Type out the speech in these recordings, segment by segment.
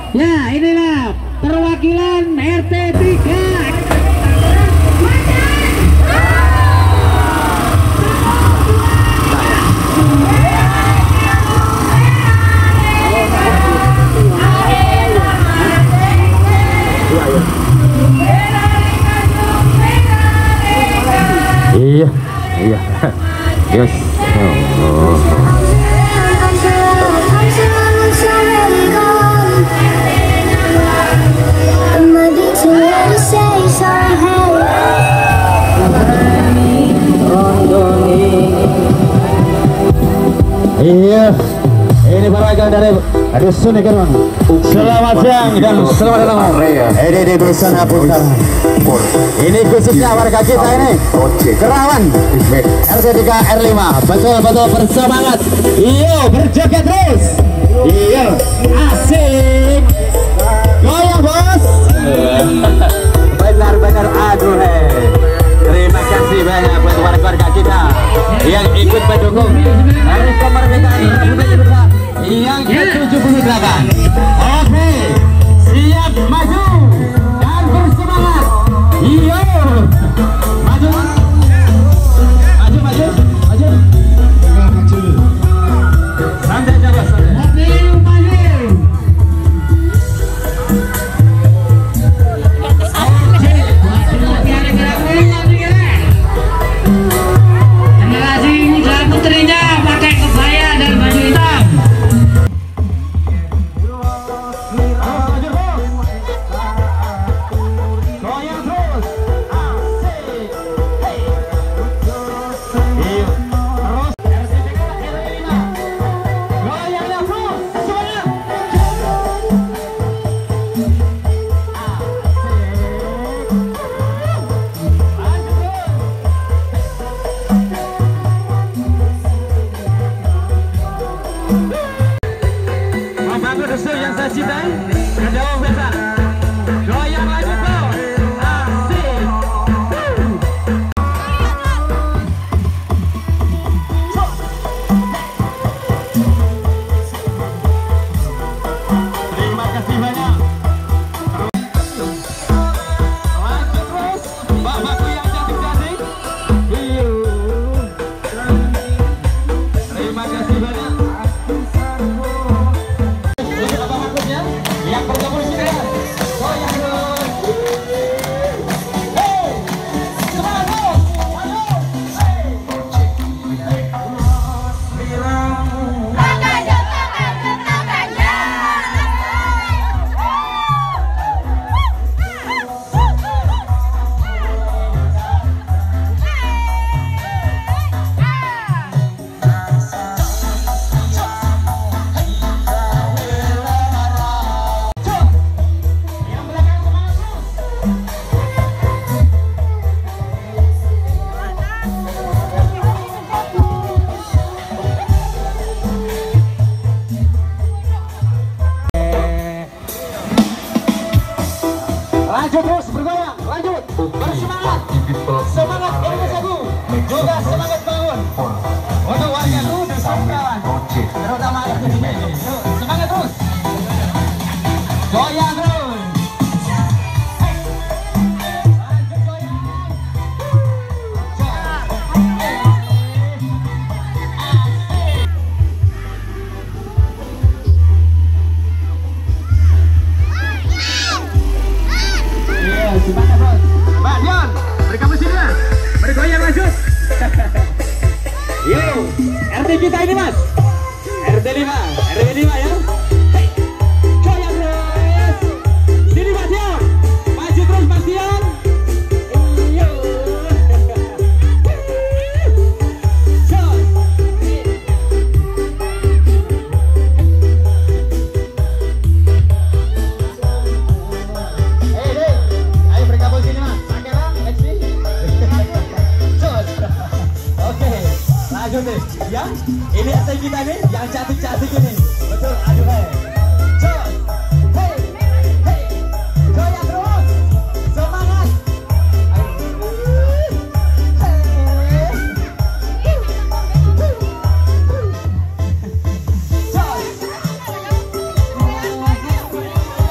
Ya, inilah perwakilan RT 3. Iya, iya, yes. Iya, ini perwakilan dari Dusun Ikan. Selamat siang dan selamat datang. Ini di Dusun Aputra. Ini khususnya warga kita ini Kerawan RT3 R5. Betul-betul bersemangat. Iya, berjoget terus. Iya, asik. Goyang bos. Benar-benar aduh terima kasih banyak buat warga kita yang ikut mendukung hari kemerdekaan Republik Indonesia yang ke-78. Oke, siap maju dan bersemangat. Iya, maju, maju, maju, maju, maju. Santai coba, santai. Putrinya pakai kebaya dan baju hitam. Yang saya cintai, jauh biasa. Goyang lagi bro, asik. Terima kasih banyak. Lanjut terus, mbak-mbakku yang cantik-cantik. Terima kasih banyak. Yang bergabung di sini, goyang terus. Hey, semangat, ayo, lanjut terus bergoyang, lanjut bersemangat, semangat Indonesiaku, juga semangat bangun untuk wargaku Dusun Kerawan, terutama anak di sini. Semangat terus, goyang terus, lanjut goyang. Semangat bos. Mbak Dion, mereka mesinnya bergoyang lanjut. Yo, RT kita ini mas, RT 5 ya. Goyang terus. Sini Mas Dion, maju terus Mas Dion. Yo. Lanjut nih, ya. Ini RT kita nih, yang cantik-cantik ini. Betul, aduh cos. Hey, hey, goyang terus, semangat. Cos.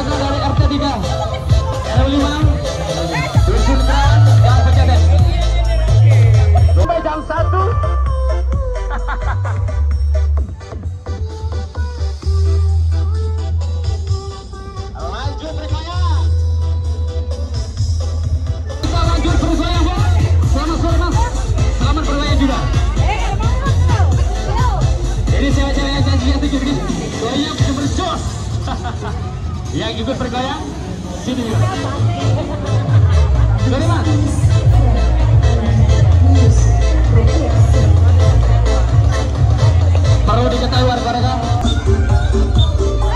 berasal dari RT3 RW5 Dusun Keran Gang Pejaten. Sampai jam 1. Lanjut berjaya. Kita lanjut berjaya, Bos. Selamat sore, Mas. Selamat berjaya juga. Ini cewek-cewek yang janjinya tinggi begini. Goyang super jos. Yang ikut bergoyang sini juga. Sorry, Mas. Perlu diketahui warga-warga